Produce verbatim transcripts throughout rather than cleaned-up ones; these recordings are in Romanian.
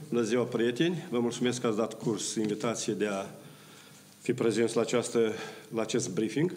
Bună ziua, prieteni! Vă mulțumesc că ați dat curs invitației de a fi prezenți la, această, la acest briefing.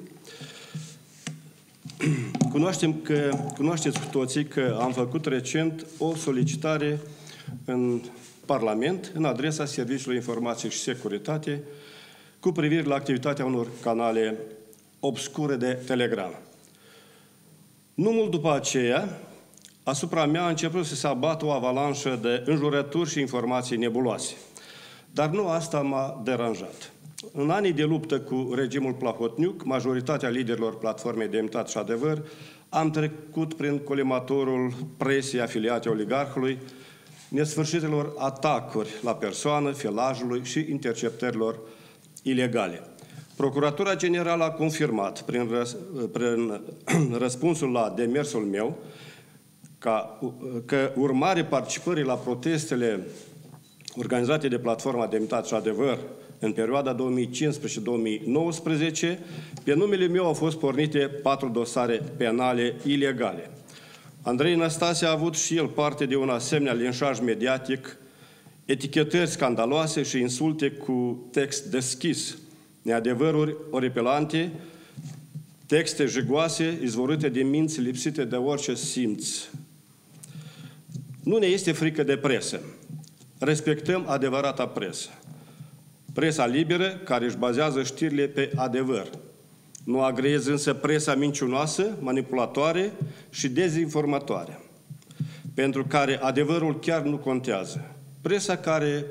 Cunoaștem că, cunoașteți cu toții că am făcut recent o solicitare în Parlament în adresa Serviciului Informație și Securitate cu privire la activitatea unor canale obscure de Telegram. Nu mult după aceea, asupra mea a început să se abată o avalanșă de înjurături și informații nebuloase. Dar nu asta m-a deranjat. În anii de luptă cu regimul Plahotniuc, majoritatea liderilor platformei Demnitate și Adevăr, am trecut prin colimatorul presei afiliate oligarhului, nesfârșitelor atacuri la persoană, filajului și interceptărilor ilegale. Procuratura Generală a confirmat prin, răs, prin răspunsul la demersul meu ca, că urmare participării la protestele organizate de Platforma Demnitate și Adevăr în perioada două mii cincisprezece - două mii nouăsprezece, pe numele meu au fost pornite patru dosare penale ilegale. Andrei Năstase a avut și el parte de un asemenea linșaj mediatic, etichetări scandaloase și insulte cu text deschis, neadevăruri oripilante, texte jigoase, izvorâte de minți lipsite de orice simț. Nu ne este frică de presă. Respectăm adevărata presă. Presa liberă, care își bazează știrile pe adevăr. Nu agreez însă presa mincinoasă, manipulatoare și dezinformatoare, pentru care adevărul chiar nu contează. Presa care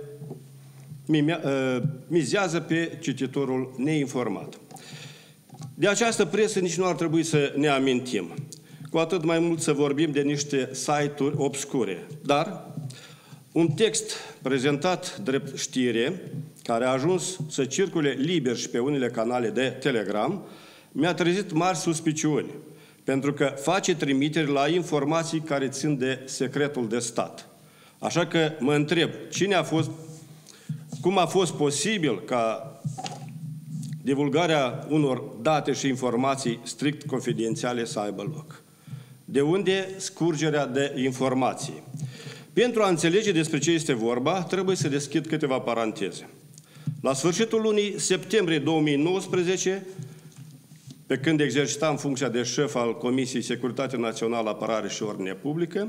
mizează pe cititorul neinformat. De această presă nici nu ar trebui să ne amintim. Cu atât mai mult să vorbim de niște site-uri obscure. Dar un text prezentat drept știre, care a ajuns să circule liber și pe unele canale de Telegram, mi-a trezit mari suspiciuni, pentru că face trimiteri la informații care țin de secretul de stat. Așa că mă întreb, cine a fost, cum a fost posibil ca divulgarea unor date și informații strict confidențiale să aibă loc? De unde scurgerea de informații? Pentru a înțelege despre ce este vorba, trebuie să deschid câteva paranteze. La sfârșitul lunii septembrie două mii nouăsprezece, pe când exercitam funcția de șef al Comisiei Securitate Națională, Apărare și Ordine Publică,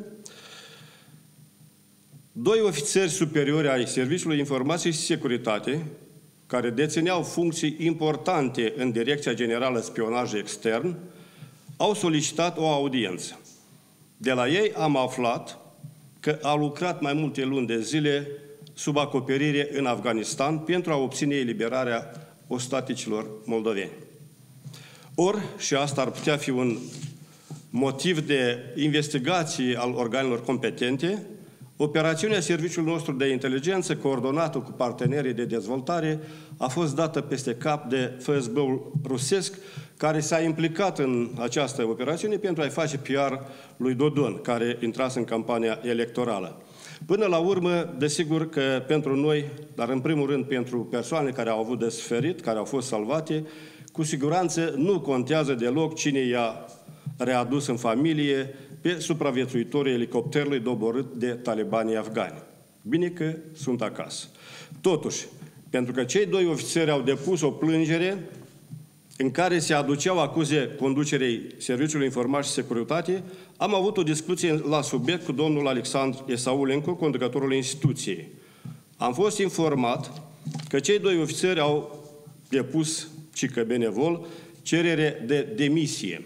doi ofițeri superiori ai Serviciului Informației și Securitate, care dețineau funcții importante în Direcția Generală Spionaj Extern, au solicitat o audiență. De la ei am aflat că a lucrat mai multe luni de zile sub acoperire în Afganistan pentru a obține eliberarea ostaticilor moldoveni. Ori, și asta ar putea fi un motiv de investigație al organelor competente, operațiunea Serviciului nostru de inteligență, coordonată cu partenerii de dezvoltare, a fost dată peste cap de F S B-ul rusesc, care s-a implicat în această operațiune pentru a-i face P R lui Dodon, care intrase în campania electorală. Până la urmă, desigur că pentru noi, dar în primul rând pentru persoane care au avut de suferit, care au fost salvate, cu siguranță nu contează deloc cine i-a readus în familie pe supraviețuitorii elicopterului doborât de talibanii afgani. Bine că sunt acasă. Totuși, pentru că cei doi ofițeri au depus o plângere în care se aduceau acuze conducerei Serviciului Informație și Securitate, am avut o discuție la subiect cu domnul Alexandru Esaulencu, conducătorul instituției. Am fost informat că cei doi ofițeri au depus, cică benevol, cerere de demisie.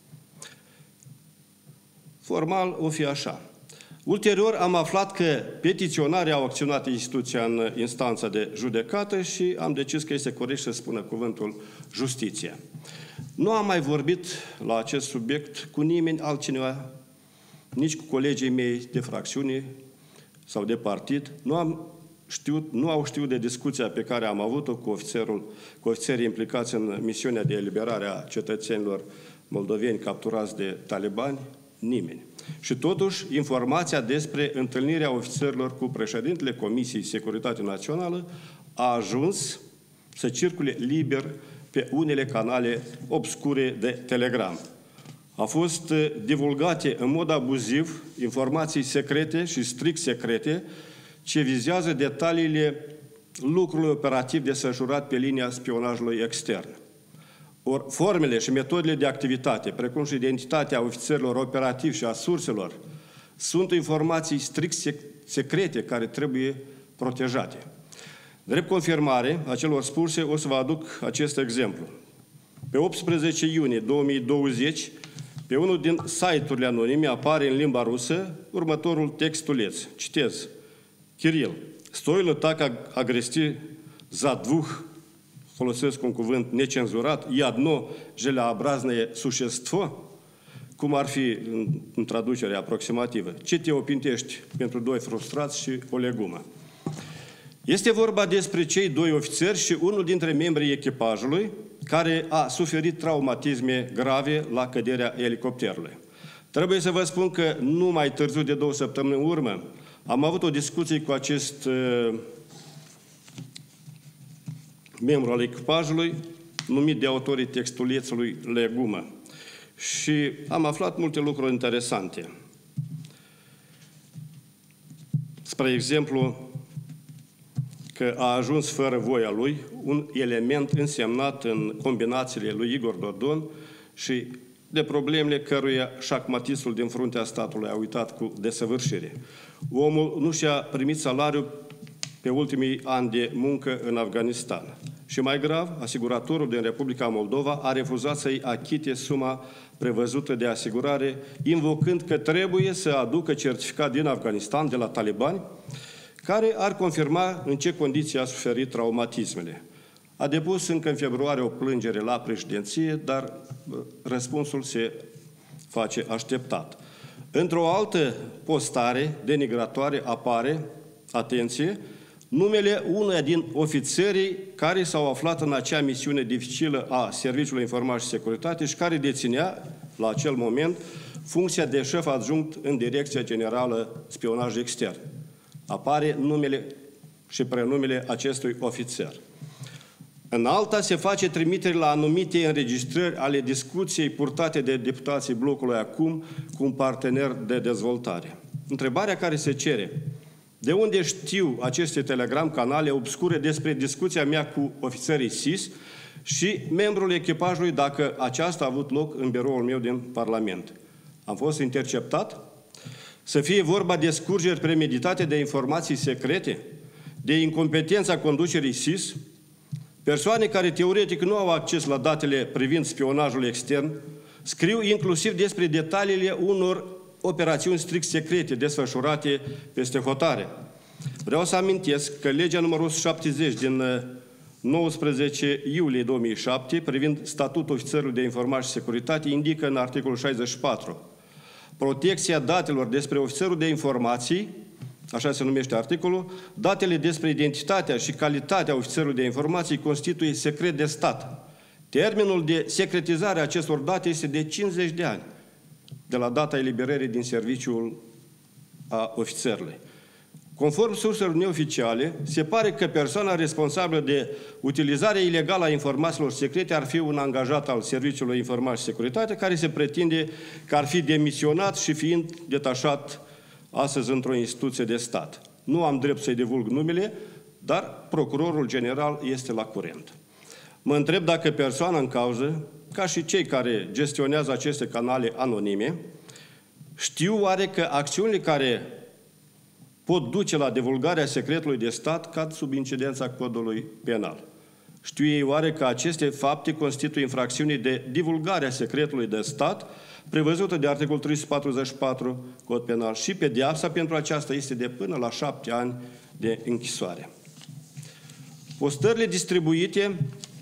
Formal o fi așa. Ulterior am aflat că petiționarii au acționat instituția în instanța de judecată și am decis că este corect să spună cuvântul justiție. Nu am mai vorbit la acest subiect cu nimeni altcineva, nici cu colegii mei de fracțiune sau de partid. Nu, am știut, nu au știut de discuția pe care am avut-o cu, ofițerul, cu ofițerii implicați în misiunea de eliberare a cetățenilor moldoveni capturați de talibani, nimeni. Și totuși, informația despre întâlnirea ofițerilor cu președintele Comisiei Securitate Națională a ajuns să circule liber pe unele canale obscure de Telegram. Au fost divulgate în mod abuziv informații secrete și strict secrete ce vizează detaliile lucrului operativ desfășurat pe linia spionajului extern. Or, formele și metodele de activitate, precum și identitatea ofițerilor operativi și a surselor, sunt informații strict secrete care trebuie protejate. Drept confirmare a celor spuse, o să vă aduc acest exemplu. Pe optsprezece iunie două mii douăzeci, pe unul din site-urile anonime apare în limba rusă următorul textuleț. Citez. Kiril, stoilă так agrestiv za двух, folosesc un cuvânt necenzurat, и одно желеобразное существо, cum ar fi în traducere aproximativă. Ce te opintești pentru doi frustrați și o legumă? Este vorba despre cei doi ofițeri și unul dintre membrii echipajului care a suferit traumatisme grave la căderea elicopterului. Trebuie să vă spun că nu mai târziu de două săptămâni în urmă am avut o discuție cu acest uh, membru al echipajului, numit de autorii textulețului Legumă. Și am aflat multe lucruri interesante. Spre exemplu, că a ajuns fără voia lui un element însemnat în combinațiile lui Igor Dodon și de problemele căruia șahmatistul din fruntea statului a uitat cu desăvârșire. Omul nu și-a primit salariul pe ultimii ani de muncă în Afganistan. Și mai grav, asiguratorul din Republica Moldova a refuzat să-i achite suma prevăzută de asigurare, invocând că trebuie să aducă certificat din Afganistan, de la talibani, care ar confirma în ce condiții a suferit traumatismele. A depus încă în februarie o plângere la președinție, dar răspunsul se face așteptat. Într-o altă postare denigratoare apare, atenție, numele unuia din ofițerii care s-au aflat în acea misiune dificilă a Serviciului Informații și Securitate și care deținea, la acel moment, funcția de șef adjunct în Direcția Generală Spionaj Extern. Apare numele și prenumele acestui ofițer. În alta se face trimitere la anumite înregistrări ale discuției purtate de deputații blocului acum cu un partener de dezvoltare. Întrebarea care se cere: de unde știu aceste telegram canale obscure despre discuția mea cu ofițerii S I S și membrul echipajului dacă aceasta a avut loc în biroul meu din Parlament? Am fost interceptat? Să fie vorba de scurgeri premeditate de informații secrete, de incompetența conducerii S I S, persoane care teoretic nu au acces la datele privind spionajul extern, scriu inclusiv despre detaliile unor operațiuni strict secrete desfășurate peste hotare. Vreau să amintesc că legea numărul o sută șaptezeci din nouăsprezece iulie două mii șapte privind statutul ofițerului de informații și securitate indică în articolul șaizeci și patru: protecția datelor despre ofițerul de informații, așa se numește articolul, datele despre identitatea și calitatea ofițerului de informații constituie secret de stat. Termenul de secretizare a acestor date este de cincizeci de ani, de la data eliberării din serviciul a ofițerului. Conform surselor neoficiale, se pare că persoana responsabilă de utilizarea ilegală a informațiilor secrete ar fi un angajat al Serviciului Informații și Securitate, care se pretinde că ar fi demisionat și fiind detașat astăzi într-o instituție de stat. Nu am drept să-i divulg numele, dar procurorul general este la curent. Mă întreb dacă persoana în cauză, ca și cei care gestionează aceste canale anonime, știu oare că acțiunile care pot duce la divulgarea secretului de stat cad sub incidența codului penal. Știu ei oare că aceste fapte constituie infracțiuni de divulgare a secretului de stat, prevăzută de articolul trei sute patruzeci și patru cod penal, și pedeapsa pentru aceasta este de până la șapte ani de închisoare. Postările distribuite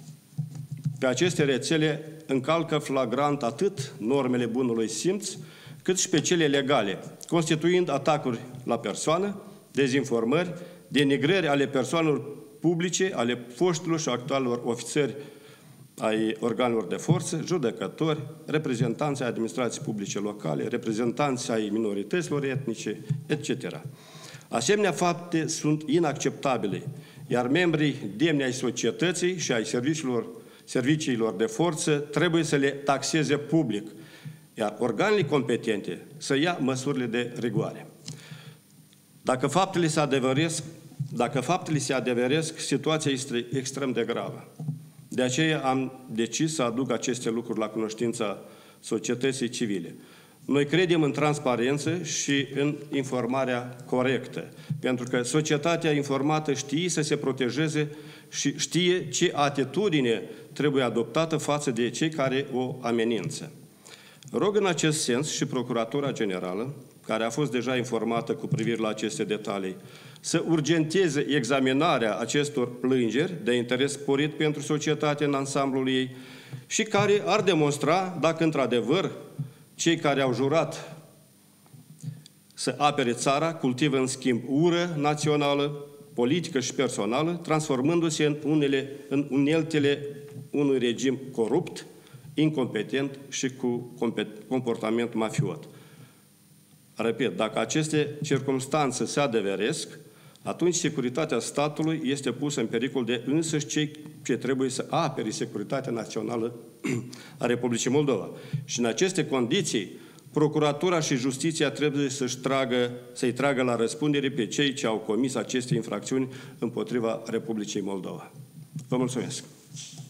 pe aceste rețele încalcă flagrant atât normele bunului simț, cât și pe cele legale, constituind atacuri la persoană, dezinformări, denigrări ale persoanelor publice, ale foștilor și actualilor ofițeri ai organelor de forță, judecători, reprezentanți ai administrației publice locale, reprezentanți ai minorităților etnice, et cetera. Asemenea fapte sunt inacceptabile, iar membrii demni ai societății și ai serviciilor, serviciilor de forță trebuie să le taxeze public, iar organele competente să ia măsurile de rigoare. Dacă faptele se adeveresc, dacă faptele se adeveresc, situația este extrem de gravă. De aceea am decis să aduc aceste lucruri la cunoștința societății civile. Noi credem în transparență și în informarea corectă, pentru că societatea informată știe să se protejeze și știe ce atitudine trebuie adoptată față de cei care o amenință. Rog în acest sens și Procuratura Generală, care a fost deja informată cu privire la aceste detalii, să urgenteze examinarea acestor plângeri de interes sporit pentru societate în ansamblul ei și care ar demonstra dacă într-adevăr cei care au jurat să apere țara cultivă în schimb ură națională, politică și personală, transformându-se în, unele, în uneltele unui regim corupt, incompetent și cu comportament mafiot. Repet, dacă aceste circumstanțe se adeveresc, atunci securitatea statului este pusă în pericol de însăși cei ce trebuie să apere securitatea națională a Republicii Moldova. Și în aceste condiții, Procuratura și Justiția trebuie să-și tragă, să-i tragă la răspundere pe cei ce au comis aceste infracțiuni împotriva Republicii Moldova. Vă mulțumesc!